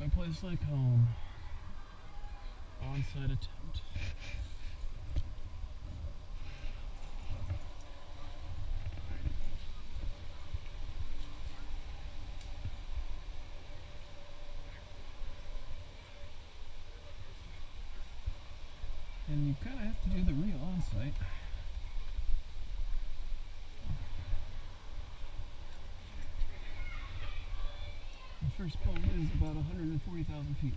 a place like home. On-site attempt. And you kind of have to do the real on-site. The first boat is about 140,000 feet.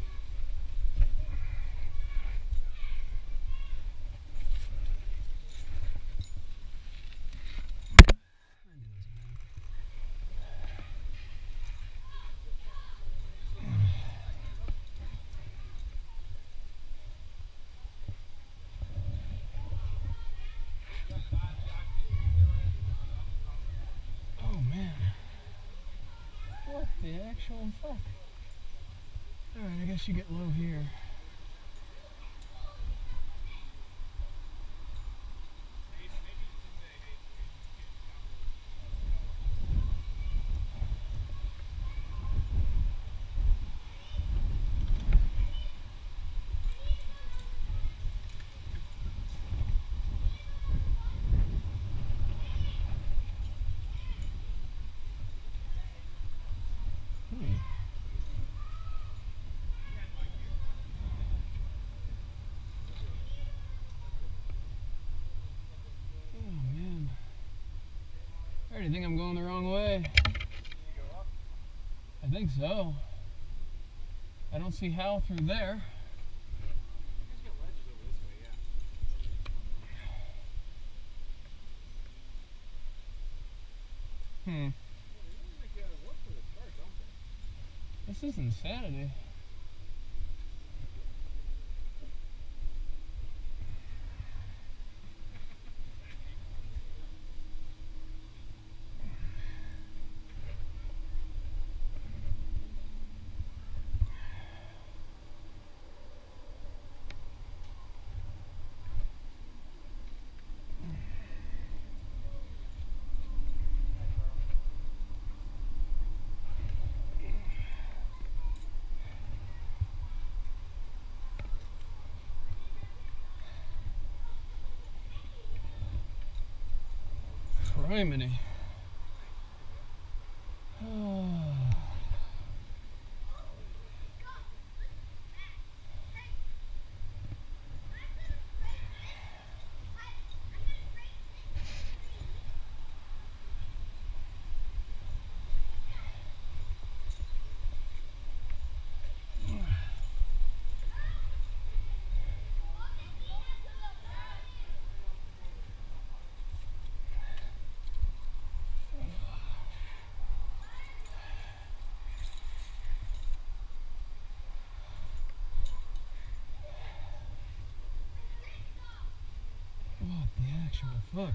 Oh man. What the actual fuck? Alright, I guess you get low here. I think I'm going the wrong way. I think so. I don't see how through there. This is insanity. Criminy. What the actual fuck?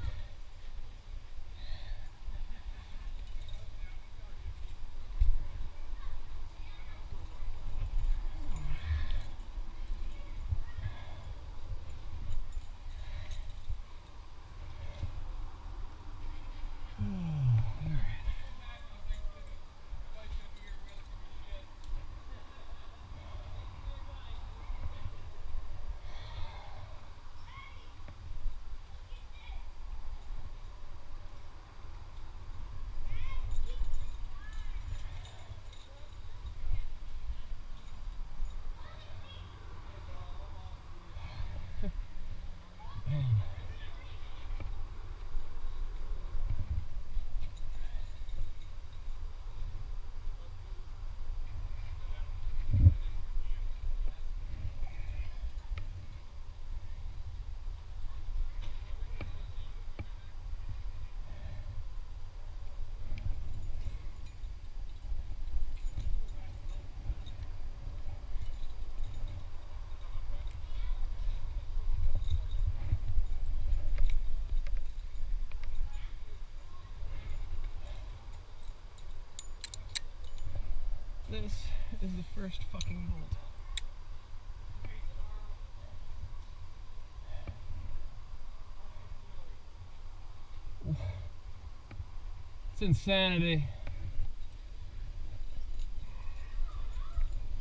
This is the first fucking bolt. It's insanity.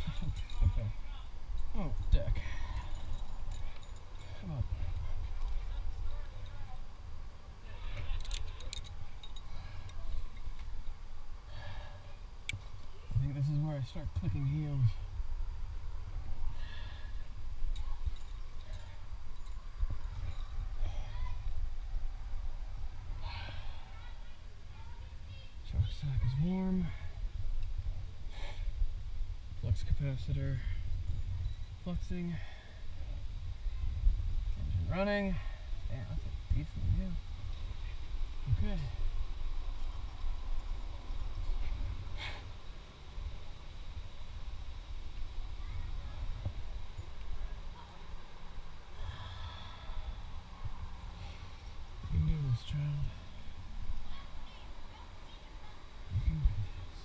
Okay. Oh, deck. Come on. I think this is where I start clicking heels. Shock sock is warm. Flux capacitor fluxing. Engine running. Damn, that's a decent view. Okay. You can do this, child. You can do this.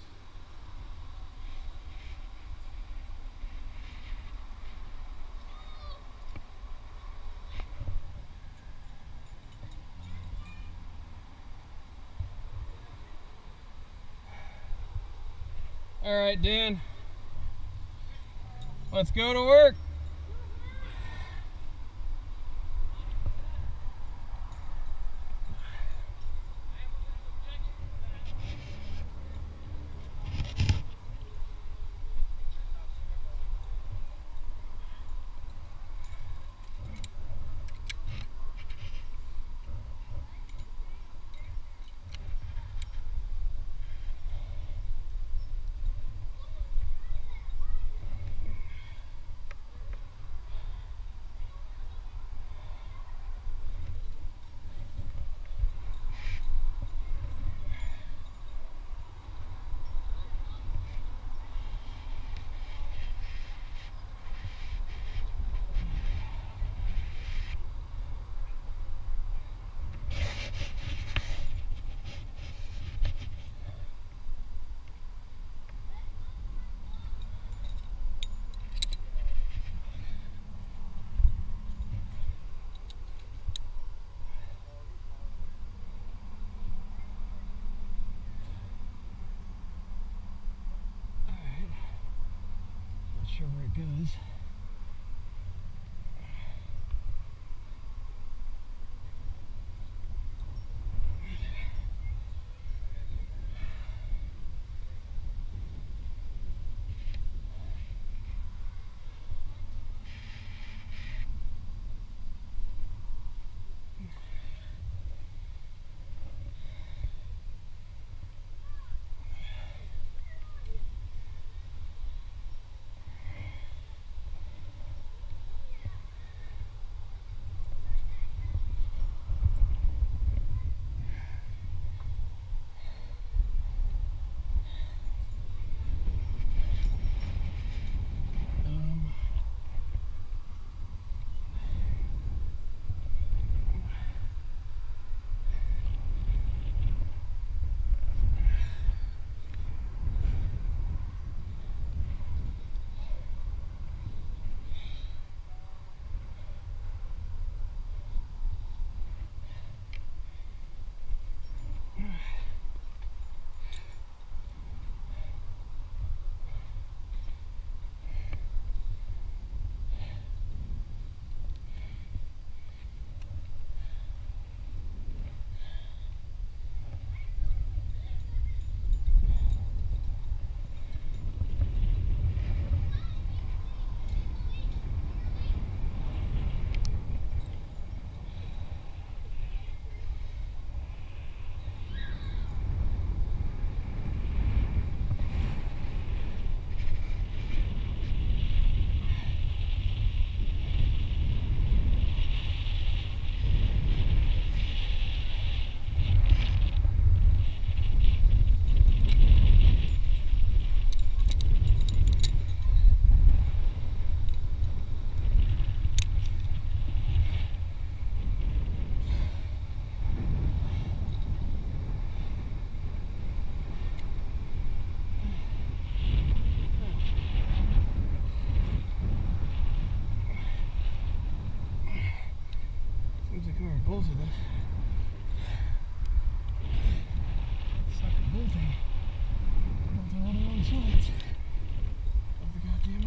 All right, Dan. Let's go to work. Not sure where it goes. Both of them. Sucker bolting. Bolting on the wrong sides of the goddamn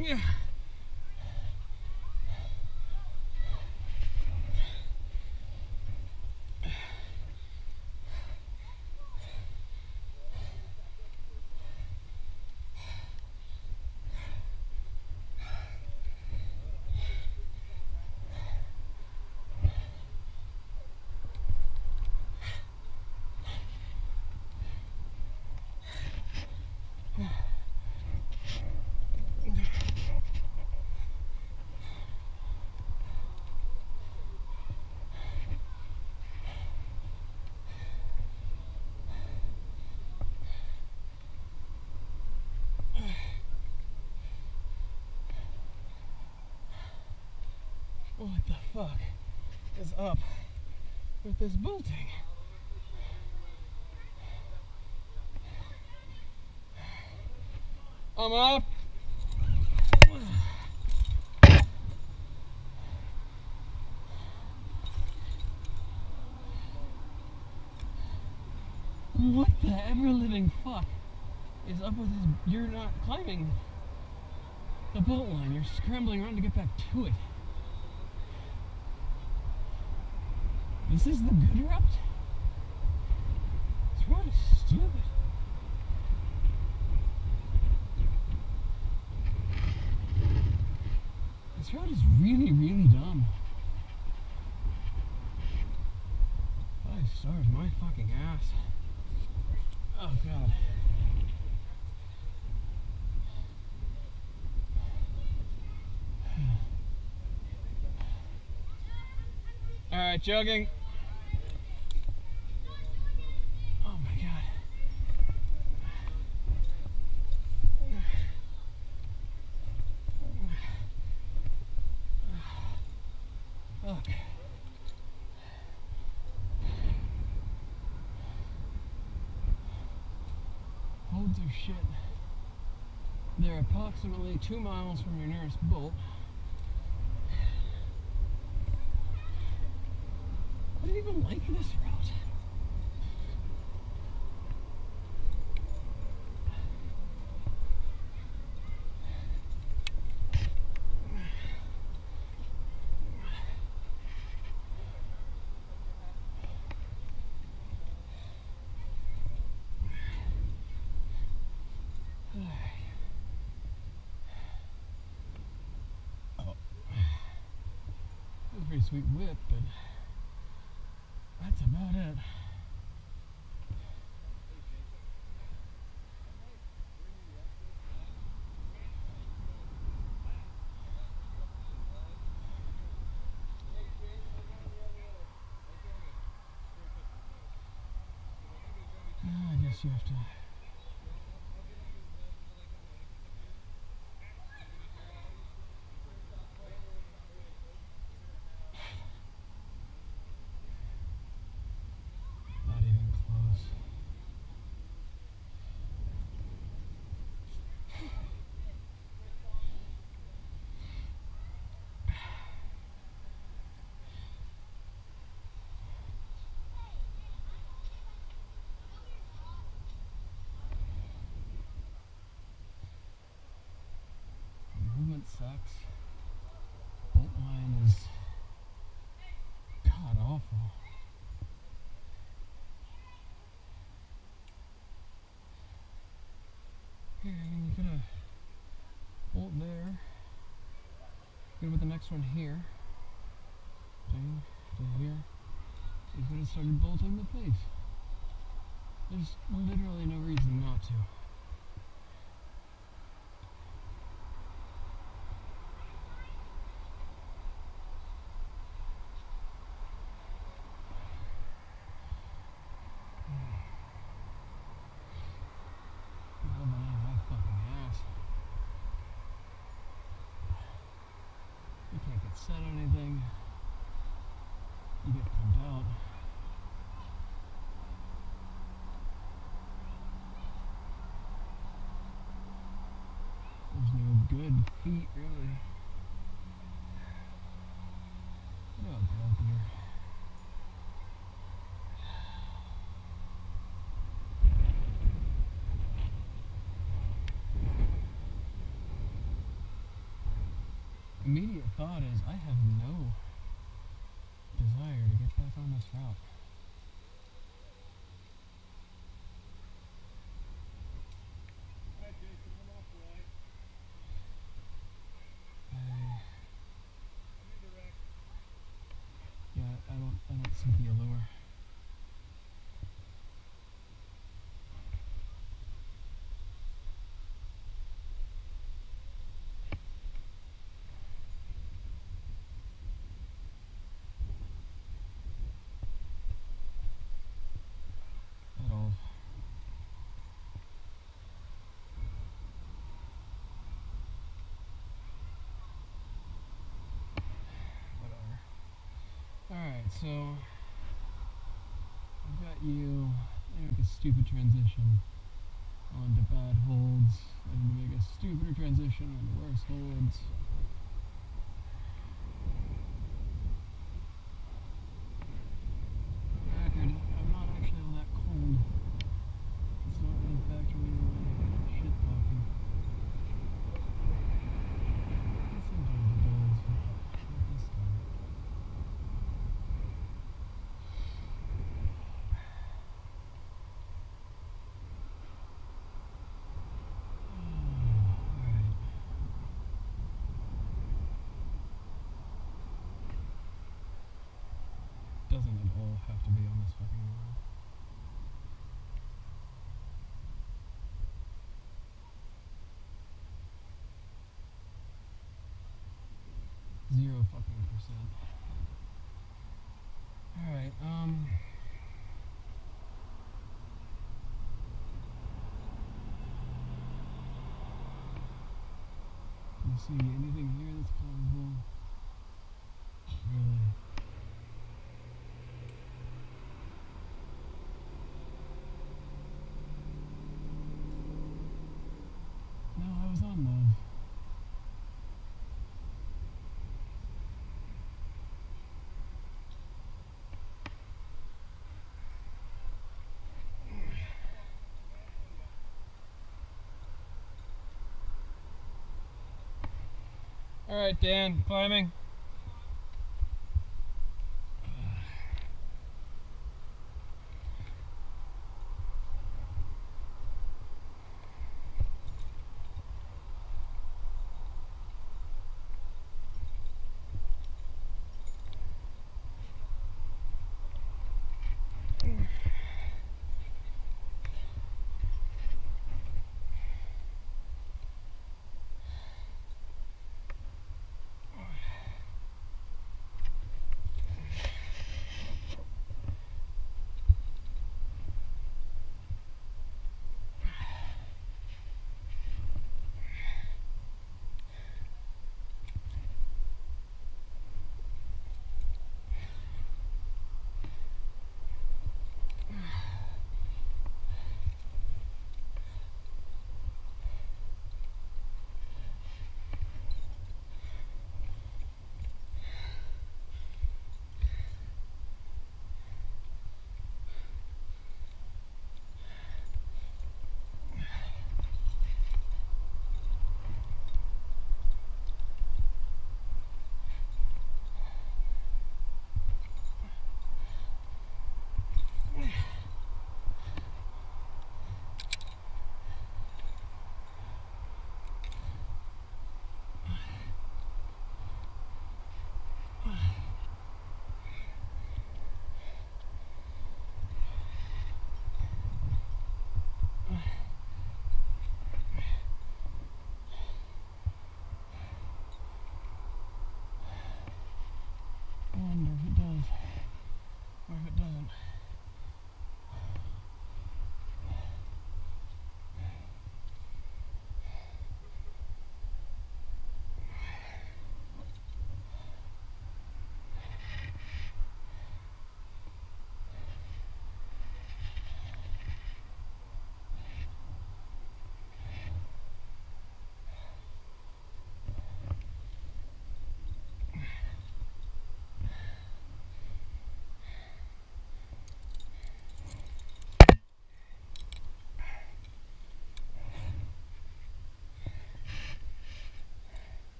Yeah. What the fuck is up with this bolting? I'm up. What the ever-living fuck is up with this? You're not climbing the bolt line. You're scrambling around to get back to it. This is the good route? This route is stupid. This route is really, really dumb. I starved my fucking ass. Oh god. Alright, jogging. Oh my god. Fuck. Holds are shit. They're approximately 2 miles from your nearest bolt. I don't even like this route. Pretty sweet whip, but that's about it. I guess you have to. Movement sucks. Bolt line is god awful. Here, I mean, you could have bolt there. Good with the next one here. Dang, to here. You could have started bolting the face. There's literally no reason not to. Set anything, you get pumped out. There's no good feet, really. Oh, God, here. immediate thought is I have no desire to get back on this route. I don't see the allure. At all. Whatever. Alright, so I've got you make a stupid transition onto bad holds, and to make a stupider transition onto worse holds. Record, I'm not actually all that cold. It's not really factoring in my shit talking. Sometimes it does, but not this time. Alright. Doesn't it all have to be on this fucking line? Zero fucking percent. Alright, do you see anything here that's plausible? Not really. No, I was on love. Alright, Dan, climbing.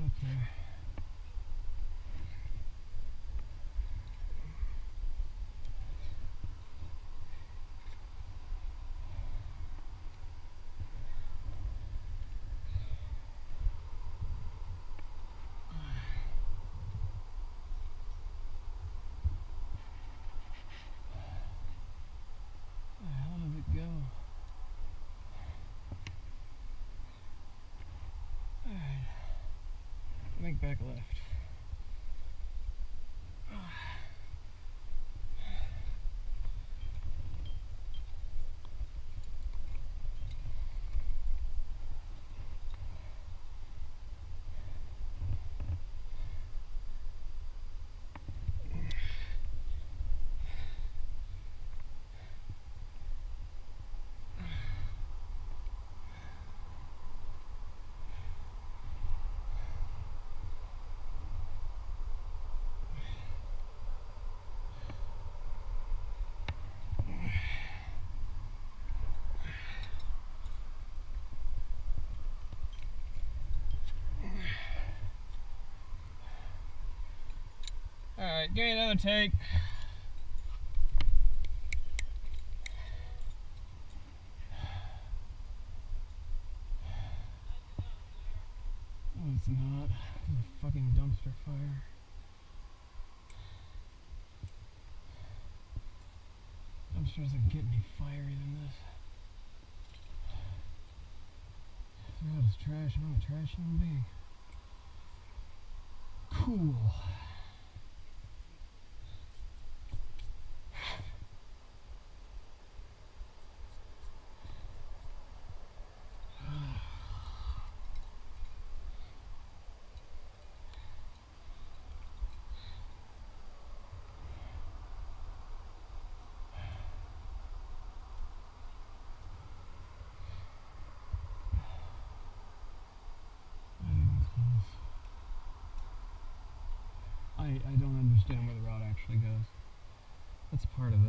up there. How did it go? Alright. I think back left. Alright, give me another take. No, it's not. It's a fucking dumpster fire. Dumpster doesn't get any fiery than this. Throw out his trash, and I'm a trash human being. Cool. I don't understand where the route actually goes. That's part of it.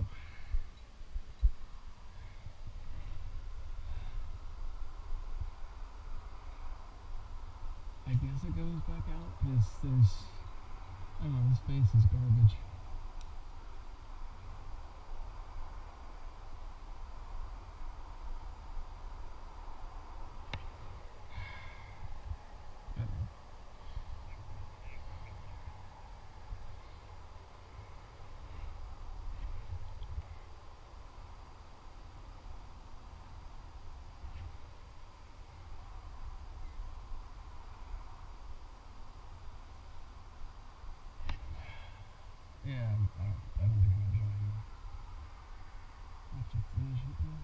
I guess it goes back out because there's, I don't know, this base is garbage. Yeah, I don't think I'm gonna join anymore. I have to finish it though.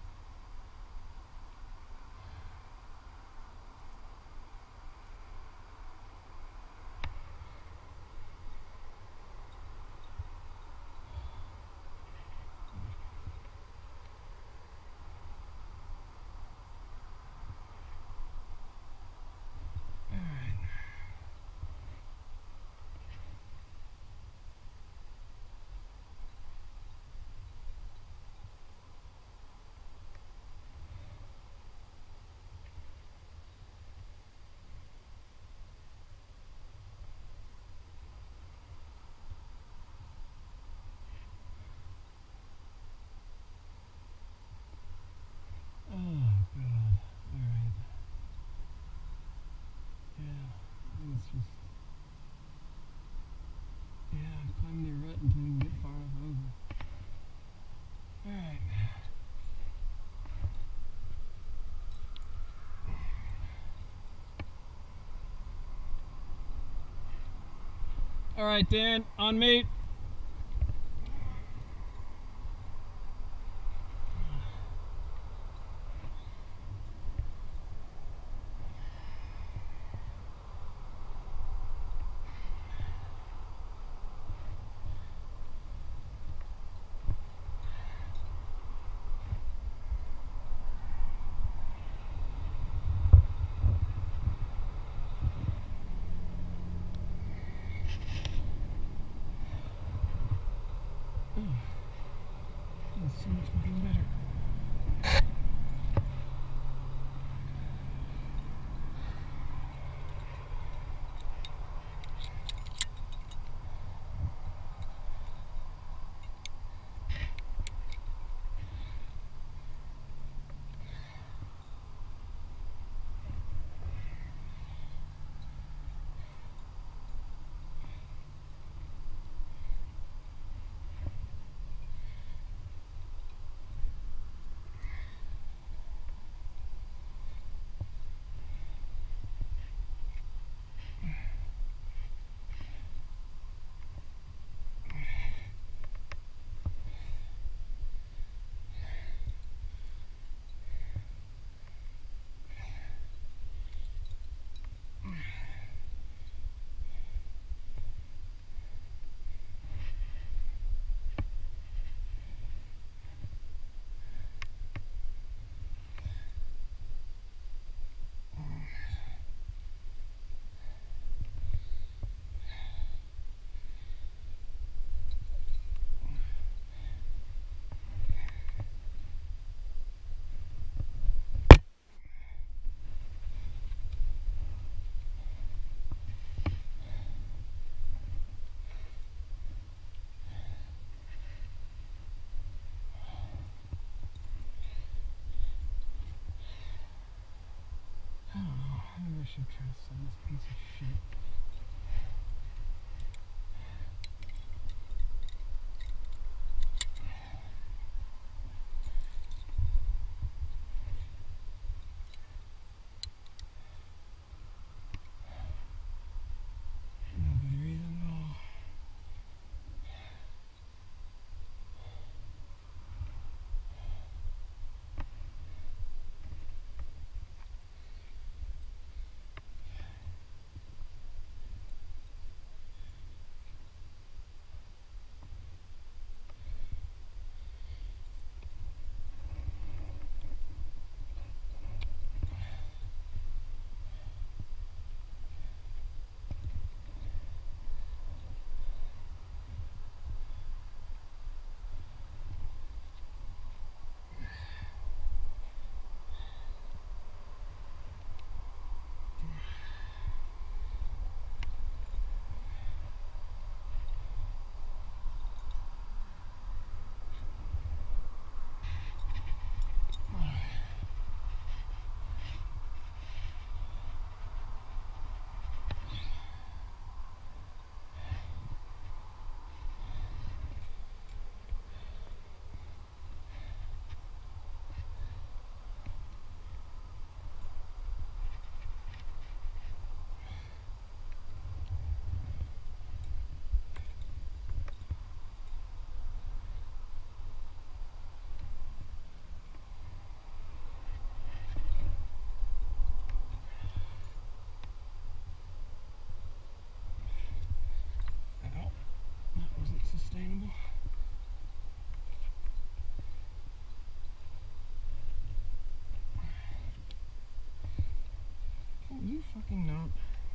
Climb the rut until we can get far enough over. Alright. Alright, Dan, on me. ship trying to send this piece of shit. No good reason at all. Sustainable. Can you fucking not?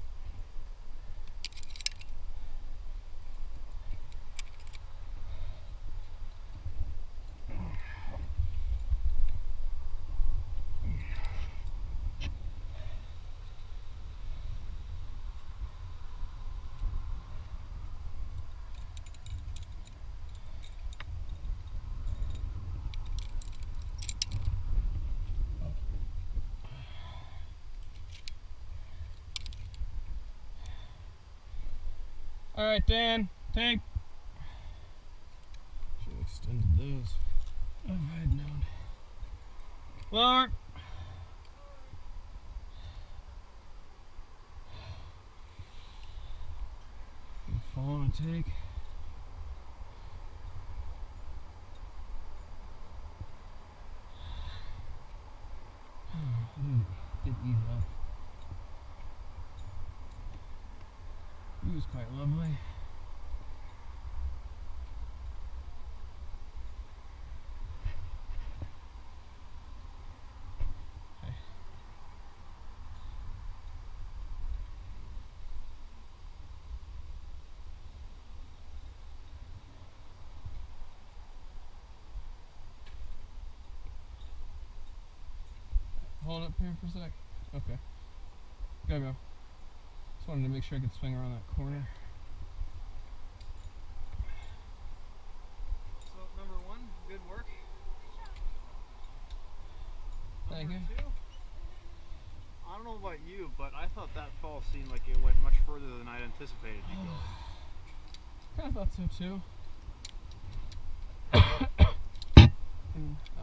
All right, Dan, take. Should have extended those. If I had known. Lower. Fall on a take. Did ease up. He was quite lovely. Okay. Hold up here for a sec. Okay. Go. Just wanted to make sure I could swing around that corner. So number one, good work. Thank you. Number two, I don't know about you, but I thought that fall seemed like it went much further than I anticipated to go. I thought so too. And, oh.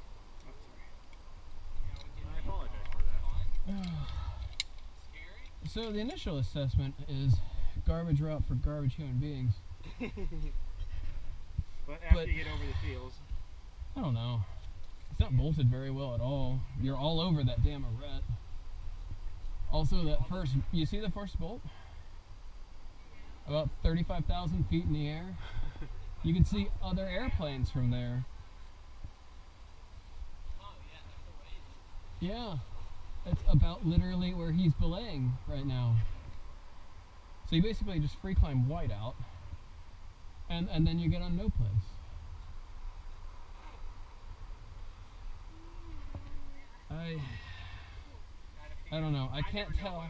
I apologize for that. So the initial assessment is garbage route for garbage human beings. But after you get over the feels. I don't know. It's not bolted very well at all. You're all over that damn arete. Also, that first, you see the first bolt? About 35,000 feet in the air. You can see other airplanes from there. Yeah, that's about literally where he's belaying right now. So you basically just free climb white out, and then you get on no place. I don't know. I can't tell.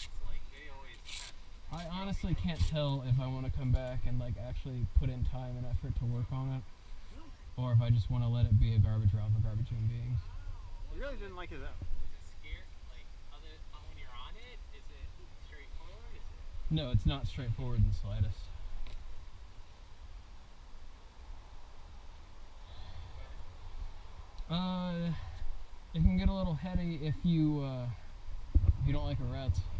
I honestly can't tell if I want to come back and like actually put in time and effort to work on it, or if I just want to let it be a garbage route for garbage human beings. You really didn't like it that Scared, like, when you're on it, No, it's not straightforward in the slightest. It can get a little heady if you don't like a rut.